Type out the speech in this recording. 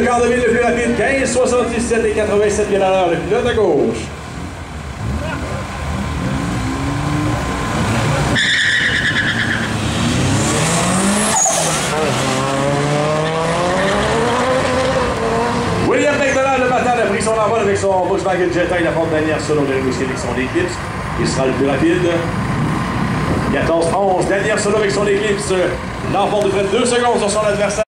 quart de mille le plus rapide, 15,77 et 87 pieds à l'heure, le pilote à gauche. William McDonald, le battant, a pris son envol avec son Volkswagen Jetta et la porte dernière selon de négocier avec son Eclipse. Il sera le plus rapide. 14-11, dernière solo avec son Eclipse. L'emporte de près de 2 secondes sur son adversaire.